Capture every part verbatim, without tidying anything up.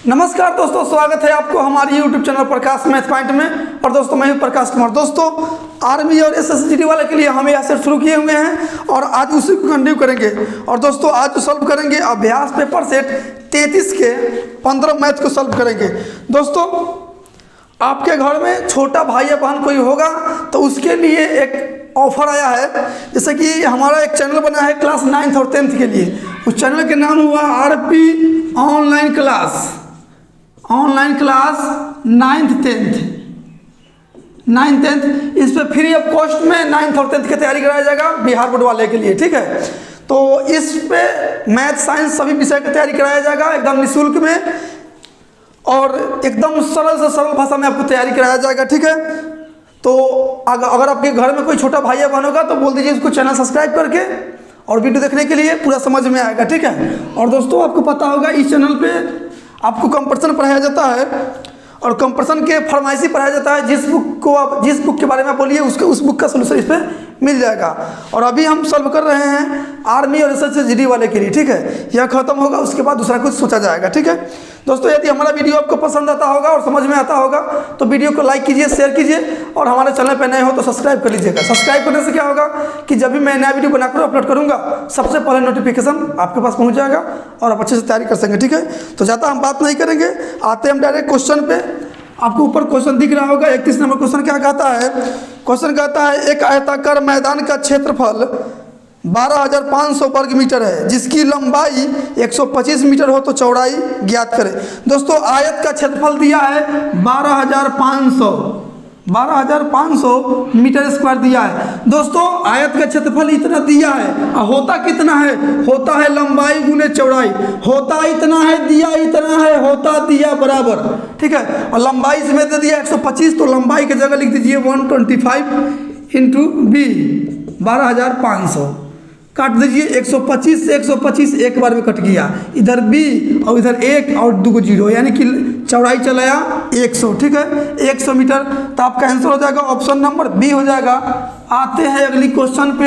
नमस्कार दोस्तों, स्वागत है आपको हमारी YouTube channel Prakash math point में। और दोस्तों मैं हूं प्रकाश कुमार। दोस्तों आर्मी और एसएसजी वाले के लिए हम यहाँ से शुरू किए हुए हैं और आज उसी को कंटिन्यू करेंगे। और दोस्तों आज जो सॉल्व करेंगे अभ्यास पेपर सेट तैंतीस के पंद्रह मैथ को सॉल्व करेंगे। दोस्तों आपके घर में छोटा भाई या बहन कोई होगा तो उसके लिए एक ऑफर आया है। जैसे कि हमारा एक चैनल बना है क्लास नाइन्थ और टेंथ के लिए। उस चैनल के नाम हुआ R P online class online class ninth tenth ninth tenth इस पर फ्री ऑफ कॉस्ट में नाइन्थ और टेंथ की तैयारी कराया जाएगा बिहार बोर्ड वाले के लिए। ठीक है, तो इस पे मैथ साइंस सभी विषय की तैयारी कराया जाएगा एकदम निःशुल्क में और एकदम सरल से सरल भाषा में आपको तैयारी कराया जाएगा। ठीक है, तो अगर आपके घर में कोई छोटा भाई या बहन होगा तो बोल दीजिए उसको चैनल सब्सक्राइब करके और वीडियो देखने के लिए पूरा समझ में आएगा। ठीक है, और दोस्तों आपको पता होगा इस चैनल पे आपको कंपटीशन पढ़ाया जाता है और कंपटीशन के फरमाइशी पढ़ाया जाता है। जिस बुक को आप जिस बुक के बारे में आप बोलिए उसके उस बुक का सोल्यूशन इस पर मिल जाएगा। और अभी हम सॉल्व कर रहे हैं आर्मी और एसएसजी वाले के लिए। ठीक है, यह खत्म होगा उसके बाद दूसरा कुछ सोचा जाएगा। ठीक है दोस्तों, यदि हमारा वीडियो आपको पसंद आता होगा और समझ में आता होगा तो वीडियो को लाइक कीजिए, शेयर कीजिए और हमारे चैनल पर नए हो तो सब्सक्राइब कर लीजिएगा। सब्सक्राइब करने से क्या होगा कि जब भी मैं नया वीडियो बनाकर अपलोड करूंगा सबसे पहले नोटिफिकेशन आपके पास पहुंच जाएगा और आप अच्छे से तैयारी कर सकेंगे। ठीक है, तो ज़्यादा हम बात नहीं करेंगे, आते हम डायरेक्ट क्वेश्चन पे। आपको ऊपर क्वेश्चन दिख रहा होगा, इकतीस नंबर क्वेश्चन क्या कहता है। क्वेश्चन कहता है एक आयताकार मैदान का क्षेत्रफल बारह हज़ार पाँच सौ वर्ग मीटर है जिसकी लंबाई एक सौ पच्चीस मीटर हो तो चौड़ाई ज्ञात करें। दोस्तों आयत का क्षेत्रफल दिया है बारह हज़ार पाँच सौ बारह हज़ार पाँच सौ मीटर स्क्वायर दिया है। दोस्तों आयत का क्षेत्रफल इतना दिया है और होता कितना है, होता है लंबाई गुने चौड़ाई। होता इतना है, दिया इतना है, होता दिया बराबर। ठीक है, और लंबाई इसमें दे दिया एक सौ पच्चीस तो लंबाई की जगह लिख दीजिए एक सौ पच्चीस इंटू बी बारह हज़ार पाँच सौ काट दीजिए। एक सौ पच्चीस से एक सौ पच्चीस एक बार में कट गया, इधर बी और इधर एक और दो जीरो यानी कि चौड़ाई चलाया एक सौ। ठीक है, एक सौ मीटर तो आपका आंसर हो जाएगा ऑप्शन नंबर बी हो जाएगा। आते हैं अगली क्वेश्चन पे।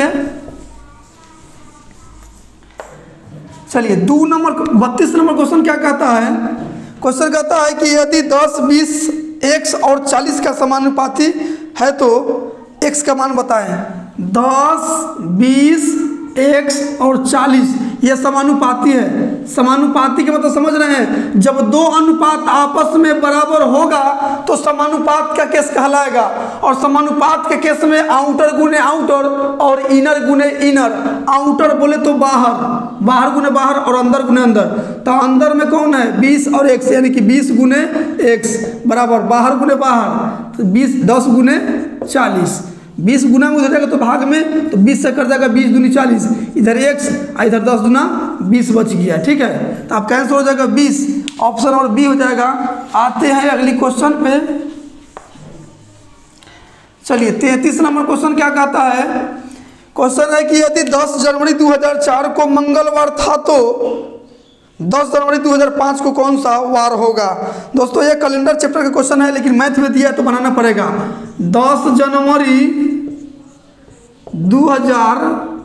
चलिए दो नंबर बत्तीस नंबर क्वेश्चन क्या कहता है। क्वेश्चन कहता है कि यदि दस बीस एक्स और चालीस का समानुपाती है तो एक्स का मान बताएं। दस बीस एक्स और चालीस ये समानुपाती है। समानुपाती के मतलब समझ रहे हैं, जब दो अनुपात आपस में बराबर होगा तो समानुपात का केस कहलाएगा। और समानुपात के केस में आउटर गुने आउटर और इनर गुने इनर। आउटर बोले तो बाहर, बाहर गुने बाहर और अंदर गुने अंदर। तो अंदर में कौन है बीस और एक्स यानी कि बीस गुने एक्स बराबर बाहर गुने बाहर तो बीस दस गुने चालीस। बीस गुना में उधर जाएगा तो भाग में तो बीस से कर जाएगा बीस दूनी चालीस, इधर एक्स इधर दस दुना बीस बच गया। ठीक है, तो आपका आंसर हो जाएगा बीस, ऑप्शन और बी हो जाएगा। आते हैं अगली क्वेश्चन पे। चलिए तैंतीस नंबर क्वेश्चन क्या कहता है। क्वेश्चन है कि यदि दस जनवरी दो हज़ार चार को मंगलवार था तो दस जनवरी दो हज़ार पाँच को कौन सा वार होगा। दोस्तों ये कैलेंडर चैप्टर का क्वेश्चन है लेकिन मैथ में दिया है तो बनाना पड़ेगा। दस जनवरी दो हज़ार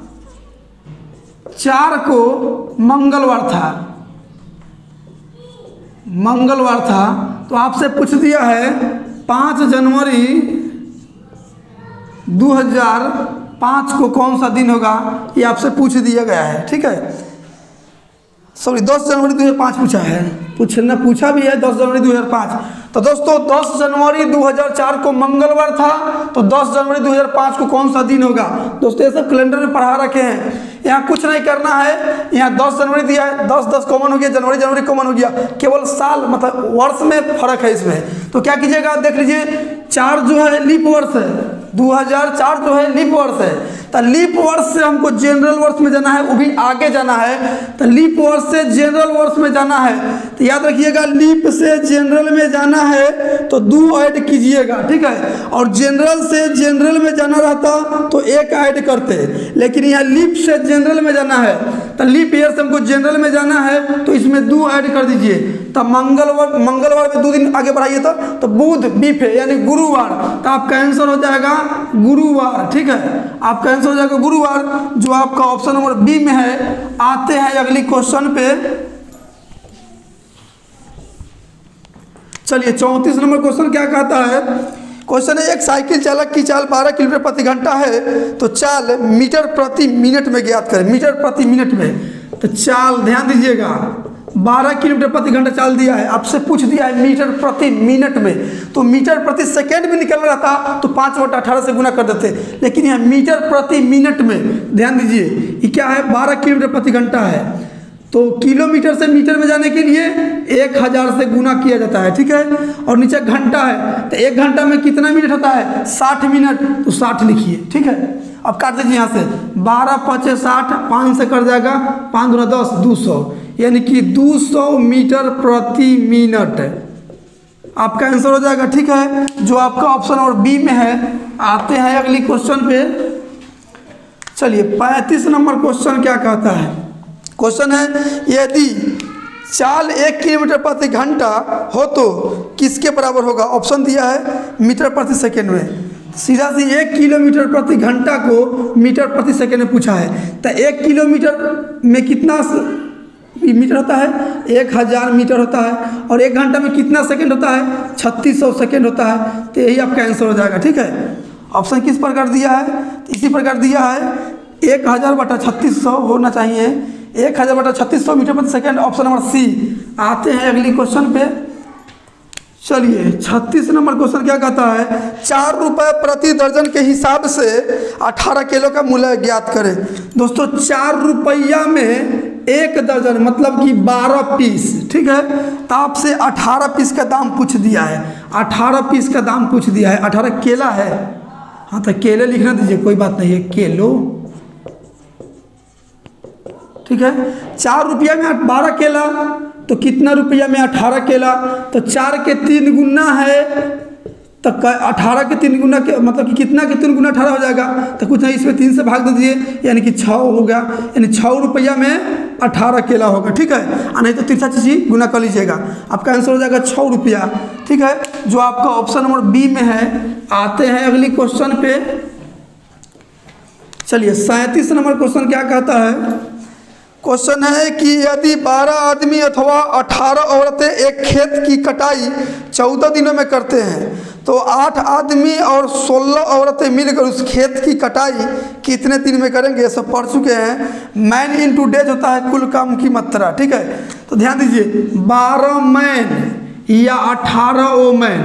चार को मंगलवार था मंगलवार था तो आपसे पूछ दिया है पाँच जनवरी दो हज़ार पाँच को कौन सा दिन होगा, ये आपसे पूछ दिया गया है। ठीक है, सॉरी दस जनवरी दो हज़ार पाँच पूछा है, पूछना पूछा भी है दस जनवरी दो हज़ार पाँच। तो दोस्तों दस जनवरी दो हज़ार चार को मंगलवार था तो दस जनवरी दो हज़ार पाँच को कौन सा दिन होगा। दोस्तों ये सब कैलेंडर में पढ़ा रखे हैं, यहाँ कुछ नहीं करना है। यहाँ दस जनवरी दिया है, दस दस कॉमन हो गया, जनवरी जनवरी कॉमन हो गया, केवल साल मतलब वर्ष में फर्क है इसमें। तो क्या कीजिएगा देख लीजिए, चार जो है लीप वर्ष है, दो हज़ार चार जो है लीप वर्ष है। तो लीप वर्ष से हमको जनरल वर्ष में जाना है, वो भी आगे जाना है। तो लीप वर्ष से जनरल वर्ष में जाना है तो याद रखिएगा लीप से जनरल में जाना है तो दो ऐड कीजिएगा। ठीक है, और जनरल से जनरल में जाना रहता तो एक ऐड करते, लेकिन यहाँ लीप से जनरल में जाना है तो लीप ईयर से हमको जनरल में जाना है तो इसमें दो ऐड कर दीजिए। तो मंगलवार मंगलवार में दो दिन आगे बढ़ाइए तो, तो बुध बीफ है यानी गुरुवार। तो आपका आंसर हो जाएगा गुरुवार। ठीक है, आपका आंसर हो जाएगा गुरुवार जो आपका ऑप्शन नंबर बी में है। आते हैं अगली क्वेश्चन पे। चलिए चौंतीस नंबर क्वेश्चन क्या कहता है। क्वेश्चन है, एक साइकिल चालक की चाल बारह किलोमीटर प्रति घंटा है तो चाल मीटर प्रति मिनट में ज्ञात करें। मीटर प्रति मिनट में, तो चाल ध्यान दीजिएगा, बारह किलोमीटर प्रति घंटा चाल दिया है, आपसे पूछ दिया है मीटर प्रति मिनट में, तो मीटर प्रति सेकेंड में निकल रहा था तो पाँच बटा अठारह से गुना कर देते, लेकिन यह मीटर प्रति मिनट में, ध्यान दीजिए ये क्या है, बारह किलोमीटर प्रति घंटा है, तो किलोमीटर से मीटर में जाने के लिए एक हज़ार से गुना किया जाता है, ठीक है। और नीचे घंटा है, तो एक घंटा में कितना मिनट होता है, साठ मिनट, तो साठ लिखिए, ठीक है। अब काट दीजिए यहाँ से, बारह पचे साठ, पाँच से कर जाएगा, पाँच दूना दस, दो सौ, यानी कि दो सौ मीटर प्रति मिनट आपका आंसर हो जाएगा, ठीक है, जो आपका ऑप्शन और बी में है। आते हैं अगली क्वेश्चन पे। चलिए पैंतीस नंबर क्वेश्चन क्या कहता है। क्वेश्चन है, यदि चाल एक किलोमीटर प्रति घंटा हो तो किसके बराबर होगा। ऑप्शन दिया है मीटर प्रति सेकेंड में, सीधा सी एक किलोमीटर प्रति घंटा को मीटर प्रति सेकेंड में पूछा है, तो एक किलोमीटर में कितना मीटर होता है, एक हज़ार मीटर होता है, और एक घंटा में कितना सेकंड होता है, छत्तीस सौ सेकेंड होता है, तो यही आपका आंसर हो जाएगा, ठीक है। ऑप्शन किस प्रकार दिया है, तो इसी प्रकार दिया है, एक हज़ार बटा छत्तीस सौ होना चाहिए, एक हज़ार बटा छत्तीस सौ मीटर प्रति सेकेंड, ऑप्शन नंबर सी। आते हैं अगली क्वेश्चन पे। चलिए छत्तीस नंबर क्वेश्चन क्या कहता है, चार रुपए प्रति दर्जन के हिसाब से अठारह किलो का मूल्य ज्ञात करें। दोस्तों चार रुपया में एक दर्जन मतलब कि बारह पीस, ठीक है, तो आपसे अठारह पीस का दाम पूछ दिया है, अठारह पीस का दाम पूछ दिया है, अठारह केला है, हाँ तो केले लिखना दीजिए, कोई बात नहीं है, केलो, ठीक है। चार रुपया में बारह केला, तो कितना रुपया में अठारह केला, तो चार के तीन गुना है, तो अठारह के तीन गुना के मतलब कि कितना के तीन गुना अठारह हो जाएगा, तो कुछ नहीं, इसमें तीन से भाग दे दीजिए, यानी कि छः हो गया, यानी छः रुपया में अठारह केला होगा, ठीक है। और नहीं तो तिरछा चीज़ गुना कर लीजिएगा, आपका आंसर हो जाएगा छः रुपया, ठीक है, जो आपका ऑप्शन नंबर बी में है। आते हैं अगली क्वेश्चन पे। चलिए सैंतीस नंबर क्वेश्चन क्या कहता है। क्वेश्चन है कि यदि बारह आदमी अथवा अठारह औरतें एक खेत की कटाई चौदह दिनों में करते हैं तो आठ आदमी और सोलह औरतें मिलकर उस खेत की कटाई कितने दिन में करेंगे, सब पढ़ चुके हैं। मैन इंटू डेज होता है कुल काम की मात्रा, ठीक है। तो ध्यान दीजिए, बारह मैन या अठारह ओ मैन,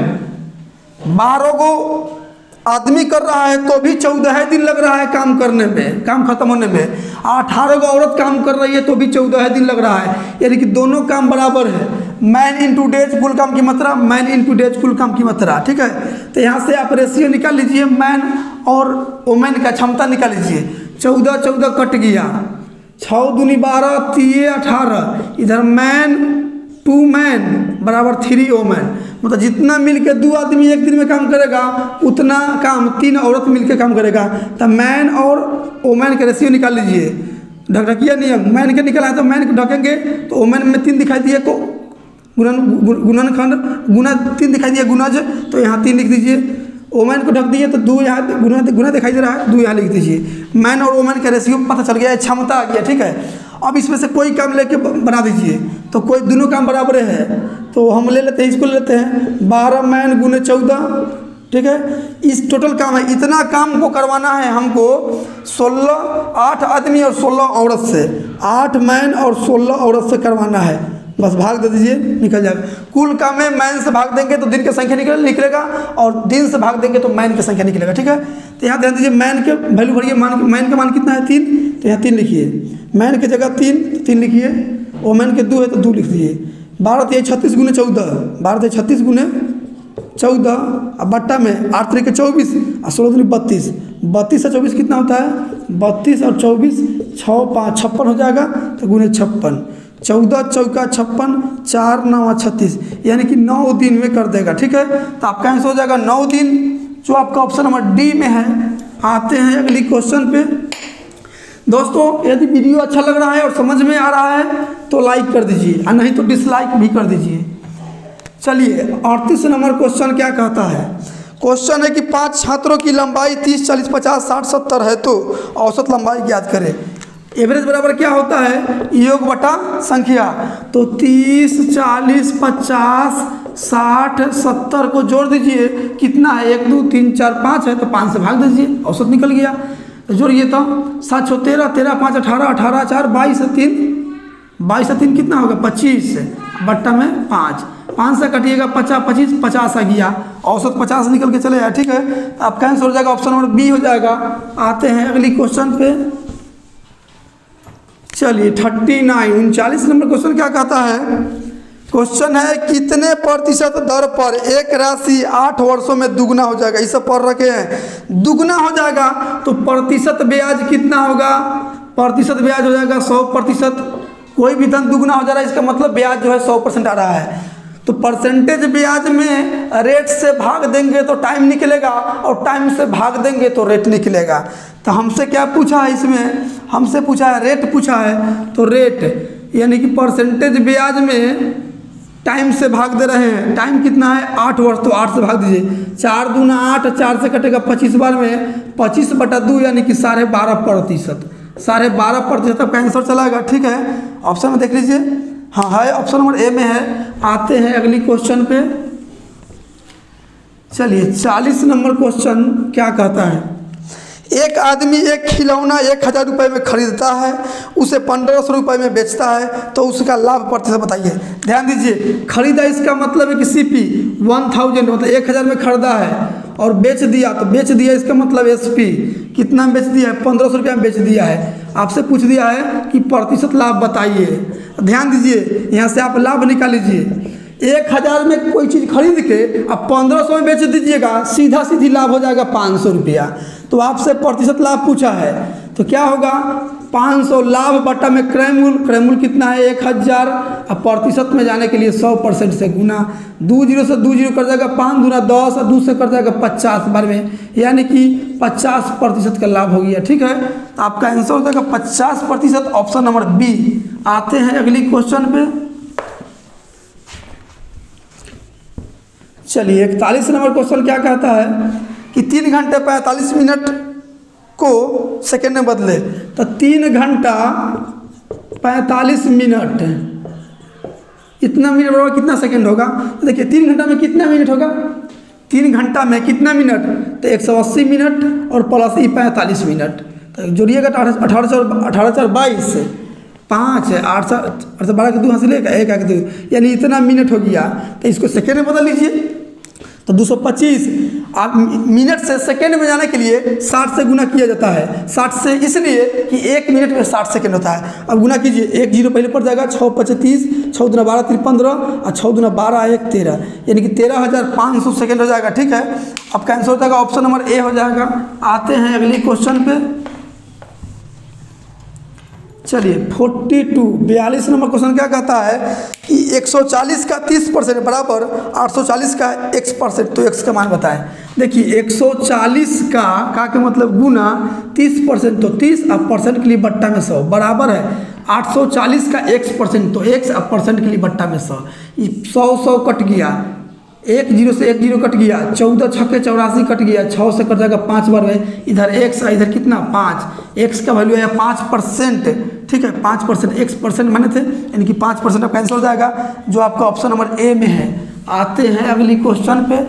बारह को आदमी कर रहा है तो भी चौदह दिन लग रहा है काम करने में, काम खत्म होने में। अठारह को औरत काम कर रही है तो भी चौदह दिन लग रहा है, यानी कि दोनों काम बराबर है। मैन इंटू डेज कुल काम की मात्रा, मैन इंटू डेज कुल काम की मात्रा, ठीक है। तो यहाँ से आप रेशियो निकाल लीजिए, मैन और वोमेन का क्षमता निकाल लीजिए। चौदह चौदह कट गया, छः दूनी बारह, तीन अठारह, इधर मैन टू मैन बराबर थ्री वोमेन, मतलब जितना मिलके दो आदमी एक दिन में काम करेगा उतना काम तीन औरत मिलके काम करेगा। तो मैन और वोमेन के रेशियो निकाल लीजिए। ढकढकिया नियम, मैन के निकला है तो मैन को ढकेंगे तो वोमेन में तीन दिखाई दिए को गुणन गुणनखंड गुना तीन दिखाई दिया गुणज, तो यहाँ तीन लिख दीजिए। वोमेन को ढक दिए तो दो यहाँ गुना गुना दिखाई दे रहा है, दो यहाँ लिख दीजिए। मैन और वोमेन का रेशियो पता चल गया, क्षमता आ गया, ठीक है। अब इसमें से कोई काम लेके बना दीजिए, तो कोई दोनों काम बराबर है, तो हम ले लेते हैं, इसको ले लेते हैं बारह मैन गुने चौदह, ठीक है। इस टोटल काम है, इतना काम को करवाना है हमको सोलह, आठ आदमी और सोलह औरत से, आठ मैन और सोलह औरत से करवाना है, बस भाग दे दीजिए, निकल जाएगा। कुल काम में मैन से भाग देंगे तो दिन की संख्या निकले निकलेगा और दिन से भाग देंगे तो मैन की संख्या निकलेगा, ठीक है। तो यहाँ ध्यान दीजिए, मैन के वैल्यू भरिए, मान मैन का मान कितना है, तीन, तो यहाँ तीन लिखिए। मैन की जगह तीन, तीन लिखिए। वोमेन के दो है तो दो लिख दीजिए। बारह तो छत्तीस गुने चौदह, बारह तो छत्तीस गुने चौदह, अब बट्टा में आठ तरीके चौबीस और सोलह दूनी बत्तीस, बत्तीस से चौबीस कितना होता है, बत्तीस और चौबीस छः पाँच छप्पन हो जाएगा, तो गुने छप्पन, चौदह चौका छप्पन, चार नौ छत्तीस, यानी कि नौ दिन में कर देगा, ठीक है। तो आपका आंसर हो जाएगा नौ दिन, जो आपका ऑप्शन नंबर डी में है। आते हैं अगली क्वेश्चन पे। दोस्तों यदि वीडियो अच्छा लग रहा है और समझ में आ रहा है तो लाइक कर दीजिए और नहीं तो डिसलाइक भी कर दीजिए। चलिए अड़तीस नंबर क्वेश्चन क्या कहता है। क्वेश्चन है कि पांच छात्रों की लंबाई तीस चालीस पचास साठ सत्तर है तो औसत लंबाई ज्ञात करें। एवरेज बराबर क्या होता है, योग बटा संख्या, तो तीस चालीस पचास साठ सत्तर को जोड़ दीजिए, कितना है, एक दो तीन चार पाँच है, तो पाँच से भाग दीजिए, औसत निकल गया। तो जोड़िए तो सात छः तेरह, तेरह पाँच अठारह, अठारह चार बाईस, तीन बाईस तीन कितना होगा, पच्चीस, बट्टा में पाँच, पाँच से कटिएगा पचास, पच्चीस पचास आ गया, औसत पचास निकल के चले जाए। ठीक है, आपका आंसर हो जाएगा ऑप्शन नंबर बी हो जाएगा। आते हैं अगली क्वेश्चन पे। चलिए थर्टी नाइन उनचालीस नंबर क्वेश्चन क्या कहता है। क्वेश्चन है कितने प्रतिशत दर पर एक राशि आठ वर्षों में दुगना हो जाएगा। इसे पढ़ रखे हैं, दुगना हो जाएगा तो प्रतिशत ब्याज कितना होगा, प्रतिशत ब्याज हो जाएगा सौ प्रतिशत। कोई भी धन दुगना हो जा रहा है इसका मतलब ब्याज जो है सौ परसेंट आ रहा है। तो परसेंटेज ब्याज में रेट से भाग देंगे तो टाइम निकलेगा, और टाइम से भाग देंगे तो रेट निकलेगा। तो हमसे क्या पूछा है, इसमें हमसे पूछा है रेट पूछा है, तो रेट यानी कि परसेंटेज ब्याज में टाइम से भाग दे रहे हैं। टाइम कितना है, आठ वर्ष, तो आठ से भाग दीजिए, चार दूना आठ, चार से कटेगा पच्चीस बार में, पच्चीस बटा दो यानी कि साढ़े बारह प्रतिशत, साढ़े बारह प्रतिशत आपका आंसर चलाएगा। ठीक है, ऑप्शन में देख लीजिए, हाँ है ऑप्शन नंबर ए में है। आते हैं अगली क्वेश्चन पे। चलिए चालीस नंबर क्वेश्चन क्या कहता है। एक आदमी एक खिलौना एक हज़ार रुपये में खरीदता है, उसे पंद्रह सौ रुपये में बेचता है, तो उसका लाभ प्रतिशत बताइए। ध्यान दीजिए, खरीदा इसका मतलब है कि सीपी वन थाउजेंड मतलब एक हज़ार में खरीदा है, और बेच दिया तो बेच दिया इसका मतलब एसपी कितना में बेच दिया है, पंद्रह सौ रुपये में बेच दिया है। आपसे पूछ दिया है कि प्रतिशत लाभ बताइए। ध्यान दीजिए, यहाँ से आप लाभ निकाल लीजिए। एक हज़ार में कोई चीज़ खरीद के आप पंद्रह सौ में बेच दीजिएगा, सीधा सीधी लाभ हो जाएगा पाँच सौ रुपया। तो आपसे प्रतिशत लाभ पूछा है, तो क्या होगा, पाँच सौ लाभ बटा में क्रय मूल्य, क्रय मूल्य कितना है एक हज़ार, अब प्रतिशत में जाने के लिए सौ परसेंट से गुना, दो जीरो से दो जीरो कर जाएगा पाँच दूना दस, और दो से कर जाएगा पचास बार में, यानी कि पचास प्रतिशत का लाभ हो गया। ठीक है, तो आपका आंसर हो जाएगा पचास प्रतिशत, ऑप्शन नंबर बी। आते हैं अगली क्वेश्चन पे। चलिए इकतालीस नंबर क्वेश्चन क्या कहता है कि तीन घंटे पैंतालीस मिनट को सेकेंड में बदले, तो तीन घंटा पैंतालीस मिनट इतना मिनट बराबर कितना सेकेंड होगा। तो देखिए तीन घंटा में कितना मिनट होगा, तीन घंटा में कितना मिनट, तो एक सौ अस्सी मिनट और प्लस ई पैंतालीस मिनट, तो जोड़िएगा अठारह सौ अठारह चार बाईस, पाँच है आठ सौ आठ सौ बारह के दो हासिल लेगा एक आगे दो, यानी इतना मिनट हो गया। तो इसको सेकेंड में बदल लीजिए, तो दो सौ पच्चीस। आप मिनट से सेकेंड में जाने के लिए साठ से गुना किया जाता है, साठ से इसलिए कि एक मिनट में साठ सेकेंड होता है। अब गुना कीजिए, एक जीरो पहले पड़ जाएगा, छः पच्चीस, छः दूना बारह तीन पंद्रह, और छः दूना बारह एक तेरह, यानी कि तेरह हज़ार पाँच सौ सेकेंड हो जाएगा। ठीक है, आपका आंसर हो जाएगा ऑप्शन नंबर ए हो जाएगा। आते हैं अगली क्वेश्चन पे। चलिए बयालीस बयालीस नंबर क्वेश्चन क्या कहता है कि एक सौ चालीस का तीस परसेंट बराबर आठ सौ चालीस का x परसेंट, तो x का मान बताएं। देखिए एक सौ चालीस का का के मतलब गुना तीस परसेंट, तो तीस अब परसेंट के लिए बट्टा में सौ बराबर है आठ सौ चालीस का x परसेंट, तो x अब परसेंट के लिए बट्टा में सौ, ये सौ सौ कट गया, एक जीरो से एक जीरो कट गया, चौदह छक्के चौरासी कट गया, छः से कट जाएगा पाँच बार में, इधर एक्स इधर कितना पाँच, एक्स का वैल्यू है पाँच परसेंट। ठीक है, पाँच परसेंट एक्स परसेंट माने थे, यानी कि पाँच परसेंट आपका आंसर हो जाएगा, जो आपका ऑप्शन नंबर ए में है। आते हैं अगली क्वेश्चन पे।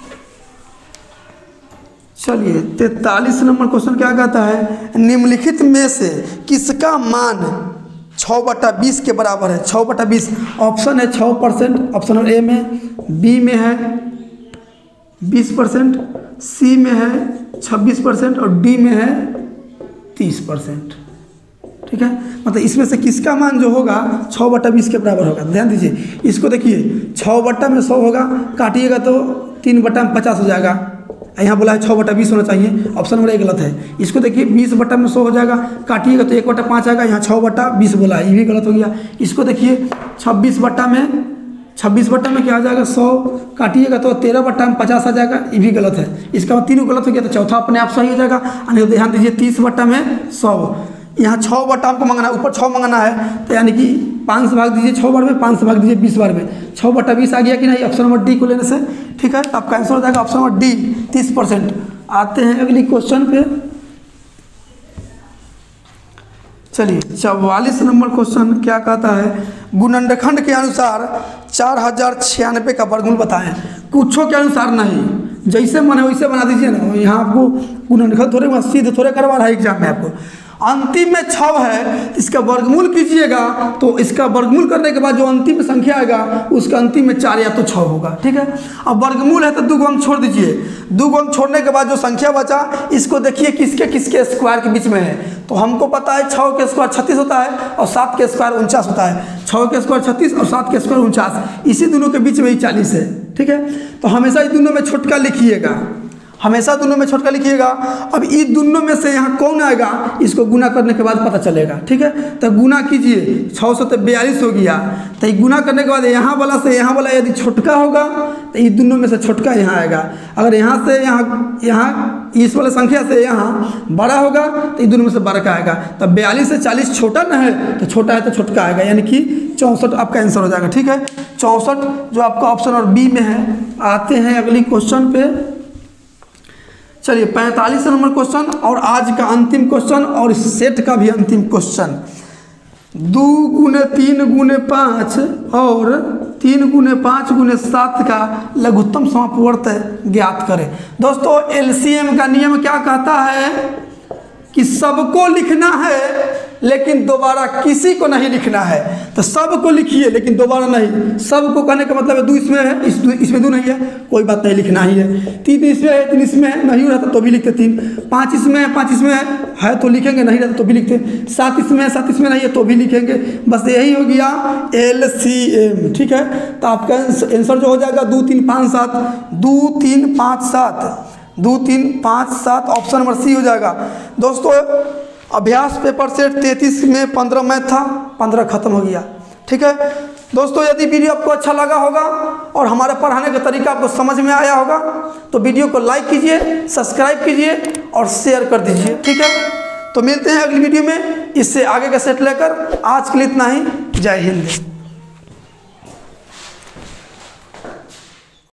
चलिए तैतालीस नंबर क्वेश्चन क्या कहता है, निम्नलिखित में से किसका मान छः बटा बीस के बराबर है। छः बटा बीस ऑप्शन है छः परसेंट, ऑप्शन नंबर ए में, बी में है बीस परसेंट, सी में है छब्बीस परसेंट और डी में है तीस परसेंट। ठीक है, मतलब इसमें से किसका मान जो होगा छः बटा बीस के बराबर होगा। ध्यान दीजिए, इसको देखिए छः बटा में सौ होगा, काटिएगा तो तीन बटा में पचास हो जाएगा, यहाँ बोला है छः बटा बीस होना चाहिए, ऑप्शन नंबर ए गलत है। इसको देखिए बीस बटा में सौ हो जाएगा, काटिएगा तो एक बटा पाँच आएगा, यहाँ छः बटा बीस बोला है, ये भी गलत हो गया। इसको देखिए छब्बीस बटा में छब्बीस बटा में क्या आ जाएगा सौ, काटिएगा तो तेरह बटा में पचास आ जाएगा, ये भी गलत है। इसका मतलब तीनों गलत हो गया, तो चौथा अपने आप सही हो जाएगा। यानी ध्यान दीजिए तीस बटा में सौ, यहाँ छः बटा आपको मंगाना है, ऊपर छः मंगाना है, तो यानी कि पाँच से भाग दीजिए छः बार में, पाँच से भाग दीजिए बीस बार में, छः बटा बीस आ गया कि नहीं, ऑप्शन नंबर डी को लेने से। ठीक है, आपका आंसर हो जाएगा ऑप्शन नंबर डी तीस परसेंट। आते हैं अगली क्वेश्चन पे। चलिए चौवालीस नंबर क्वेश्चन क्या कहता है, गुणनखंड के अनुसार चार हजार छियानवे का वर्गमूल बताएं। कुछों के अनुसार नहीं, जैसे मन है वैसे बना दीजिए ना। यहाँ आपको गुणनखंड थोड़े सीधे थोड़े करवा रहा है एग्जाम में आपको। अंतिम में छः है, इसका वर्गमूल कीजिएगा तो इसका वर्गमूल करने के बाद जो अंतिम संख्या आएगा उसका अंतिम में चार या तो छः होगा, ठीक है। अब वर्गमूल है तो दो अंक छोड़ दीजिए, दो अंक छोड़ने के बाद जो संख्या बचा इसको देखिए किसके किसके स्क्वायर के बीच में है। तो हमको पता है छः के स्क्वायर छत्तीस होता है और सात के स्क्वायर उनचास होता है। छः के स्क्वायर छत्तीस और सात के स्क्वायर उनचास, इसी दोनों के बीच में ही चालीस है, ठीक है। तो हमेशा इस दोनों में छोटका लिखिएगा, हमेशा दोनों में छोटका लिखिएगा। अब इस दोनों में से यहाँ कौन आएगा इसको गुना करने के बाद पता चलेगा, ठीक है। तो गुना कीजिए, छः सौ तो बयालीस हो गया। तो ये गुना करने के बाद यहाँ वाला से यहाँ वाला यदि छोटका होगा तो इस दोनों में से छोटका यहाँ आएगा। अगर यहाँ से यहाँ यहाँ इस वाले संख्या से यहाँ बड़ा होगा तो इस दोनों में से बड़ा का आएगा। तो बयालीस से चालीस छोटा न है तो छोटा है तो छोटका आएगा, यानी कि चौंसठ आपका आंसर हो जाएगा, ठीक है। चौंसठ जो आपका ऑप्शन और बी में है। आते हैं अगली क्वेश्चन पे। चलिए पैंतालीस नंबर क्वेश्चन और आज का अंतिम क्वेश्चन और इस सेट का भी अंतिम क्वेश्चन। दो गुने तीन गुने पाँच और तीन गुने पाँच गुने सात का लघुत्तम समापवर्त ज्ञात करें। दोस्तों एलसीएम का नियम क्या कहता है कि सबको लिखना है लेकिन दोबारा किसी को नहीं लिखना है। तो सबको लिखिए लेकिन दोबारा नहीं। सबको कहने का मतलब है दो इसमें है, इस इसमें दो नहीं है, कोई बात नहीं, लिखना ही है। तीन इसमें है, तीन इसमें है, नहीं रहता तो भी लिखते तीन। पाँच इसमें है, पाँच इसमें है, है तो लिखेंगे, नहीं रहता तो भी लिखते। सात इसमें है, सात इसमें नहीं है तो भी लिखेंगे। बस यही हो गया एल सी एम, ठीक है। तो आपका आंसर जो हो जाएगा दो तीन पाँच सात, दो तीन पाँच सात, दो तीन पाँच सात, ऑप्शन नंबर सी हो जाएगा। दोस्तों अभ्यास पेपर सेट तैंतीस में पंद्रह मैथ था, पंद्रह खत्म हो गया, ठीक है। दोस्तों यदि वीडियो आपको अच्छा लगा होगा और हमारे पढ़ाने का तरीका आपको समझ में आया होगा तो वीडियो को लाइक कीजिए, सब्सक्राइब कीजिए और शेयर कर दीजिए, ठीक है। तो मिलते हैं अगली वीडियो में इससे आगे का सेट लेकर। आज के लिए इतना ही। जय हिंद।